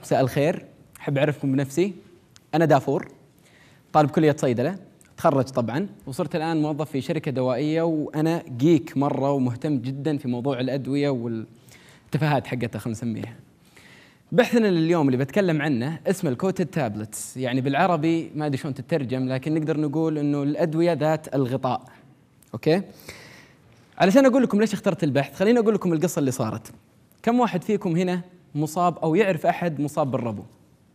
مساء الخير. أحب أعرفكم بنفسي. أنا دافور، طالب كلية صيدلة، تخرج طبعا، وصرت الآن موظف في شركة دوائية، وأنا جيك مرة ومهتم جدا في موضوع الأدوية والتفاهات حقتها خلينا نسميها. بحثنا لليوم اللي بتكلم عنه اسمه الكوتد تابلتس، يعني بالعربي ما أدري شلون تترجم، لكن نقدر نقول إنه الأدوية ذات الغطاء. أوكي؟ علشان أقول لكم ليش اخترت البحث، خليني أقول لكم القصة اللي صارت. كم واحد فيكم هنا مصاب أو يعرف أحد مصاب بالربو؟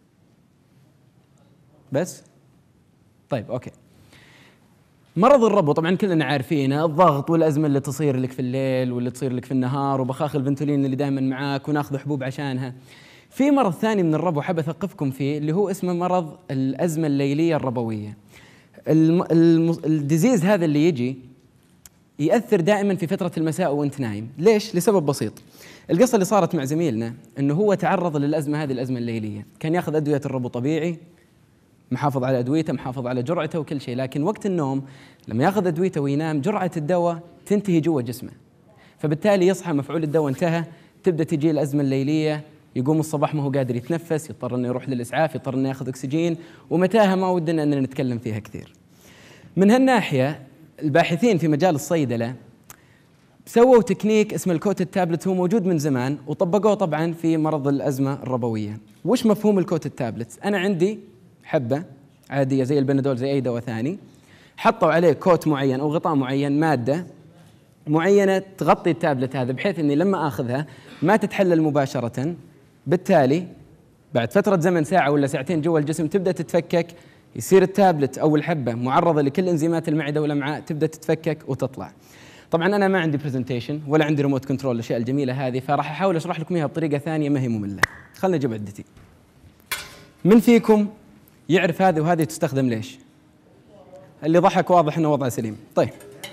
بس؟ طيب أوكي. مرض الربو طبعا كلنا عارفينه، الضغط والأزمة اللي تصير لك في الليل واللي تصير لك في النهار، وبخاخ الفنتولين اللي دائما معاك وناخذ حبوب عشانها. في مرض ثاني من الربو حاب أثقفكم فيه، اللي هو اسمه مرض الأزمة الليلية الربوية. الديزيز هذا اللي يجي يأثر دائما في فترة المساء وانت نايم. ليش؟ لسبب بسيط. القصة اللي صارت مع زميلنا انه هو تعرض للأزمة هذه، الأزمة الليلية، كان ياخذ أدوية الربو طبيعي، محافظ على أدويته، محافظ على جرعته وكل شيء، لكن وقت النوم لما ياخذ أدويته وينام جرعة الدواء تنتهي جوا جسمه، فبالتالي يصحى مفعول الدواء انتهى، تبدأ تجي الأزمة الليلية، يقوم الصباح ما هو قادر يتنفس، يضطر انه يروح للإسعاف، يضطر انه ياخذ أكسجين، ومتاهة ما ودنا أننا نتكلم فيها كثير. من هالناحية الباحثين في مجال الصيدلة سووا تكنيك اسمه الكوتد تابلت، هو موجود من زمان وطبقوه طبعا في مرض الأزمة الربوية. وش مفهوم الكوتد تابلت؟ أنا عندي حبة عادية زي البنادول زي أي دواء ثاني، حطوا عليه كوت معين أو غطاء معين، مادة معينة تغطي التابلت هذا بحيث أني لما آخذها ما تتحلل مباشرة، بالتالي بعد فترة زمن ساعة ولا ساعتين جوا الجسم تبدأ تتفكك، يصير التابلت أو الحبة معرضة لكل إنزيمات المعدة والأمعاء، تبدأ تتفكك وتطلع. طبعا أنا ما عندي برزنتيشن ولا عندي ريموت كنترول الأشياء الجميلة هذه، فراح أحاول أشرح لكم إياها بطريقة ثانية ما هي مملة. خلنا نجيب عدتي. من فيكم يعرف هذه وهذه تستخدم ليش؟ اللي ضحك واضح أنه وضعه سليم. طيب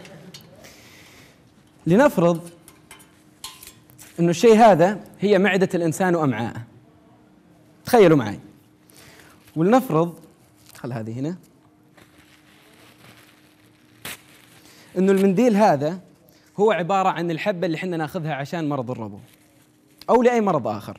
لنفرض أنه الشيء هذا هي معدة الإنسان وأمعاءه، تخيلوا معي، ولنفرض خل هذه هنا أنه المنديل هذا هو عبارة عن الحبة اللي حنا ناخذها عشان مرض الربو أو لأي مرض آخر.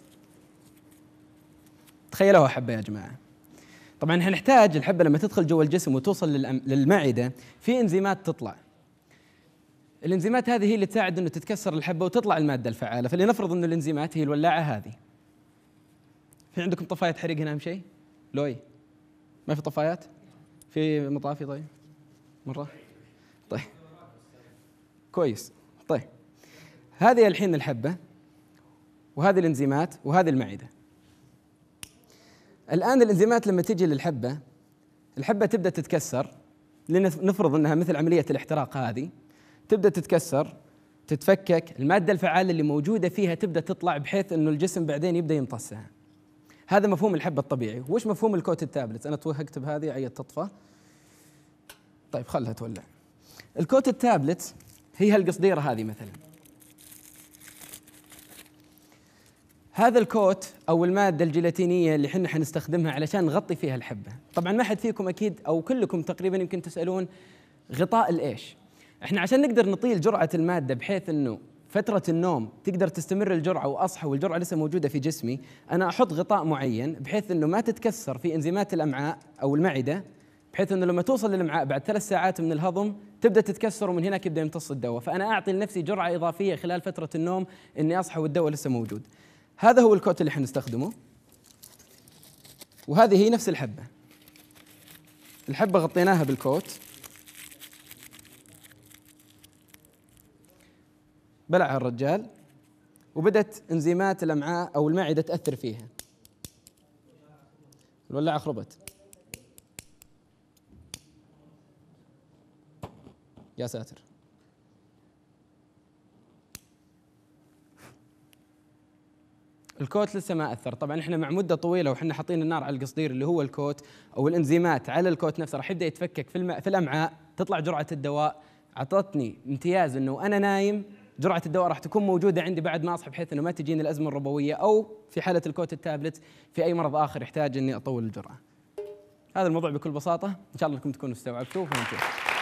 تخيلوها حبة يا جماعة. طبعا احنا نحتاج الحبة لما تدخل جوا الجسم وتوصل للمعدة في انزيمات تطلع. الانزيمات هذه هي اللي تساعد انه تتكسر الحبة وتطلع المادة الفعالة. فلنفرض انه الانزيمات هي الولاعة هذه. في عندكم طفاية حريق هنا أهم شيء؟ لوي ما في طفايات؟ في مطافي؟ طيب مرة؟ طيب كويس. طيب هذه الحين الحبة وهذه الانزيمات وهذه المعدة. الآن الانزيمات لما تجي للحبة، الحبة تبدأ تتكسر، لنفرض أنها مثل عملية الاحتراق هذه، تبدأ تتكسر، تتفكك، المادة الفعالة اللي موجودة فيها تبدأ تطلع بحيث أنه الجسم بعدين يبدأ يمتصها. هذا مفهوم الحبة الطبيعي. وش مفهوم الكوتد تابلت؟ أنا توهقت بهذه عيد تطفى. طيب خلها تولع. الكوتد تابلت هي هالقصديرة هذه مثلا. هذا الكوت أو المادة الجيلاتينية اللي حنا حنستخدمها علشان نغطي فيها الحبة. طبعا ما حد فيكم أكيد أو كلكم تقريبا يمكن تسألون غطاء الإيش؟ احنا عشان نقدر نطيل جرعة المادة بحيث أنه فترة النوم تقدر تستمر الجرعة وأصحى والجرعة لسه موجودة في جسمي، أنا أحط غطاء معين بحيث أنه ما تتكسر في إنزيمات الأمعاء أو المعدة، بحيث أنه لما توصل للأمعاء بعد 3 ساعات من الهضم تبدأ تتكسر ومن هناك يبدأ يمتص الدواء. فأنا أعطي لنفسي جرعة إضافية خلال فترة النوم إني أصحى والدواء لسه موجود. هذا هو الكوت اللي حنستخدمه، وهذه هي نفس الحبة. الحبة غطيناها بالكوت، بلعها الرجال وبدت انزيمات الأمعاء أو المعدة تأثر فيها. الولاعة خربت. يا ساتر. الكوت لسه ما أثر. طبعا احنا مع مدة طويلة وحنا حاطين النار على القصدير اللي هو الكوت أو الإنزيمات على الكوت نفسه راح يبدأ يتفكك في الأمعاء، تطلع جرعة الدواء. عطتني امتياز إنه أنا نايم جرعة الدواء راح تكون موجودة عندي بعد ما أصحى، بحيث إنه ما تجيني الأزمة الربوية أو في حالة الكوت التابلت في أي مرض آخر يحتاج إني أطول الجرعة. هذا الموضوع بكل بساطة، إن شاء الله أنكم تكونوا استوعبتوه وفهمتوه.